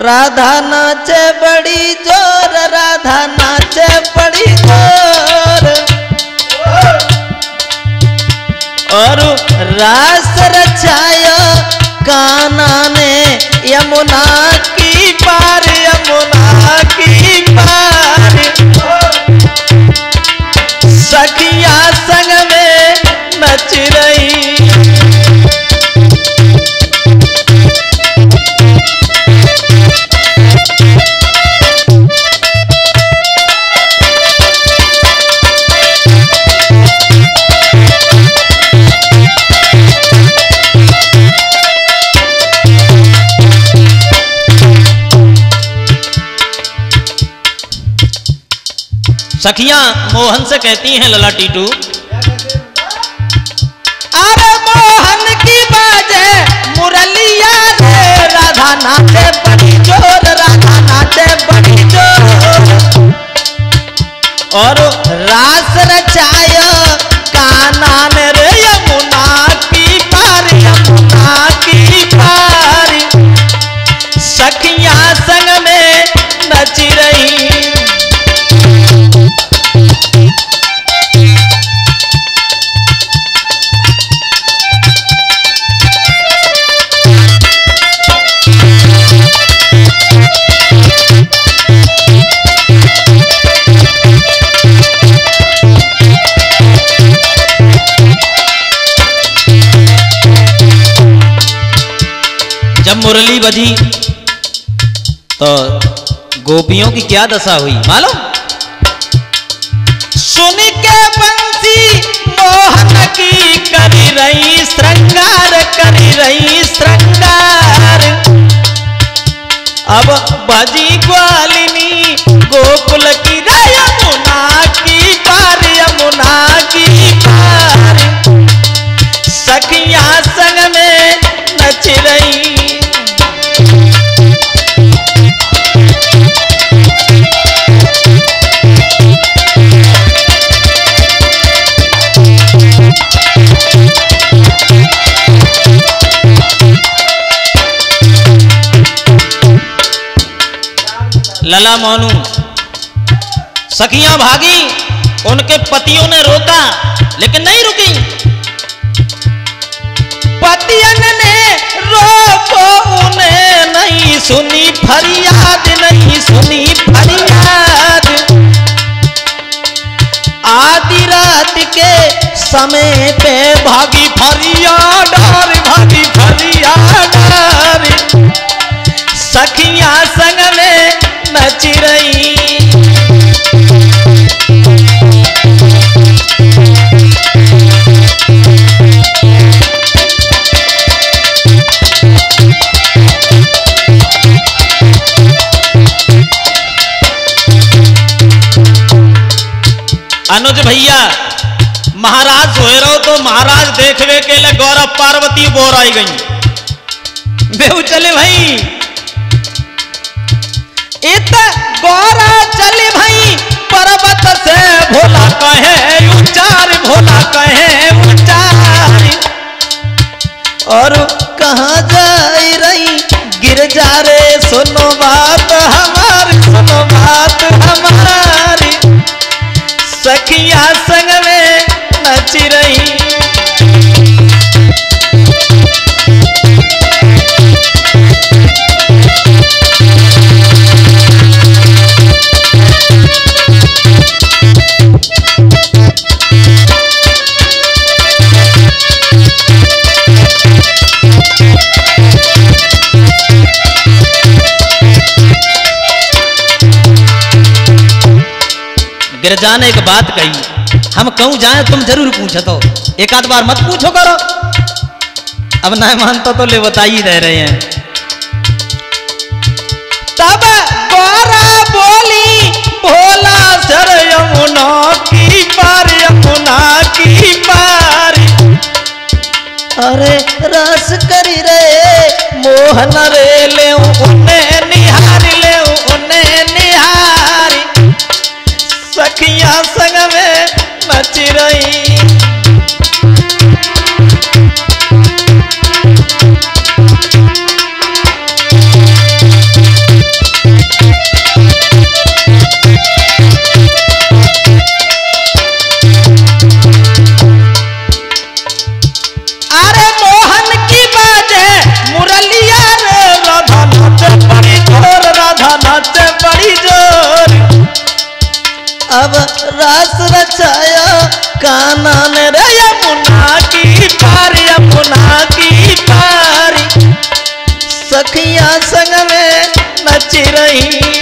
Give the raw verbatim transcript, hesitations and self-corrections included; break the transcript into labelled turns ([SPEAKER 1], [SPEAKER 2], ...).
[SPEAKER 1] राधा नाचे बड़ी जोर, राधा नाचे बड़ी जोर, और रास रचाया कान्हा ने यमुना की पार, यमुना की पार। सखिया संग में नच रही,
[SPEAKER 2] सखियां मोहन से कहती हैं लला टीटू,
[SPEAKER 1] अरे मोहन की बाजे मुरलिया रे, राधा नाचे बड़ी जोर, राधा नाचे बड़ी जोर, और रास रचाया कान्हा ने रे यमुना की पार, यमुना की पार। सखियां संग में नच रही,
[SPEAKER 2] जब मुरली बजी तो गोपियों की क्या दशा हुई मालूम?
[SPEAKER 1] सुन के बंसी मोहन की करी रही श्रृंगार, करी रही श्रृंगार। अब बजी ग्वालिनी गोकुल की रे यमुना की पार, यमुना की पार। सखियां संग में नच रही,
[SPEAKER 2] लला मोनू सखियां भागी, उनके पतियों ने रोका लेकिन नहीं रुकी।
[SPEAKER 1] पतियन ने रोको उन्हें नहीं सुनी फरियाद, नहीं सुनी फरियाद। आधी रात के समय पे भागी फरियाद, भागी फरियाद। सखियां संग में नच रही,
[SPEAKER 2] अनुज भैया महाराज सोए रहो तो महाराज देखवे के लिए गौरव पार्वती बोर आई गई,
[SPEAKER 1] बेहू चले भाई, इत गौरा चले भाई पर्वत से भोला कहे उचार, भोला कहे उचार। और कहाँ जाई रही गिरजा रे, सुनो बात हमारी, सुनो बात हमारी। सखियां संग में नच रही,
[SPEAKER 2] गिरजा ने एक बात कही, हम कहूं जाए तुम जरूर पूछो, तो एक आध बार मत पूछो करो। अब ना मानता तो ले बता ही दे रहे हैं।
[SPEAKER 1] तब गौरा बोली भोला सर यमुना की पार, यमुना की पार। अरे रस करी रे मोहन रे, ले उन्हें निहार, ले उन्हें निहार। सखियां संग में नच रही, अरे मोहन की बाजे मुरलिया रे राधा नाचे बड़ी जोर राधा नाचे बड़ी जोर अब रास रचाया काना ने रे यमुना की पार यमुना की पार सखियां संग में नच रही